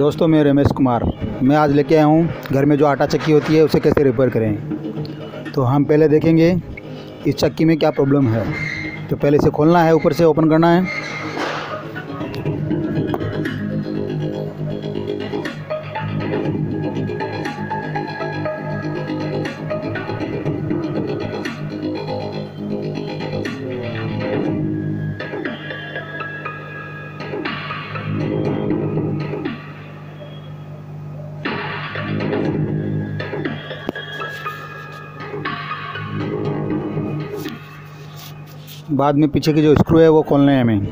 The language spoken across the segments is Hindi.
दोस्तों, मैं रमेश कुमार। मैं आज लेके आया हूँ घर में जो आटा चक्की होती है उसे कैसे रिपेयर करें। तो हम पहले देखेंगे इस चक्की में क्या प्रॉब्लम है। तो पहले इसे खोलना है, ऊपर से ओपन करना है। बाद में पीछे की जो स्क्रू है वो खोलना है हमें।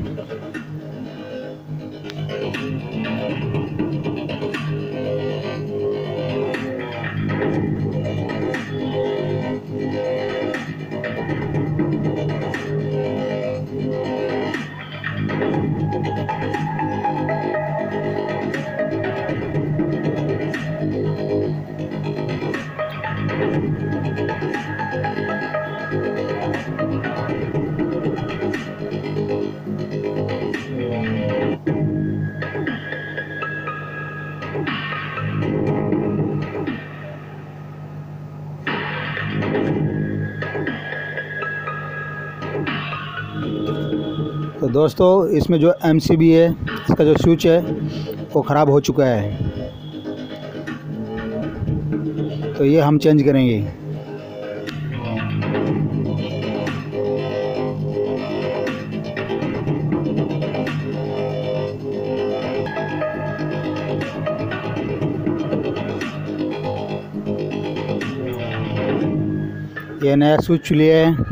तो दोस्तों, इसमें जो MCB है, इसका जो स्विच है वो ख़राब हो चुका है। तो ये हम चेंज करेंगे। ये नया स्विच लिया है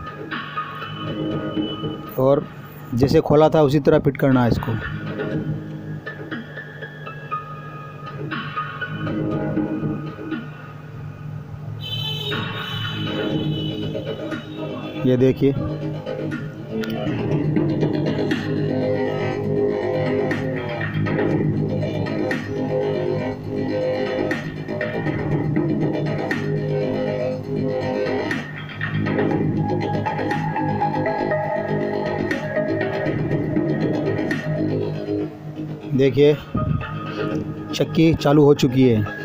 और जैसे खोला था उसी तरह फिट करना है इसको। ये देखिए, देखिए चक्की चालू हो चुकी है।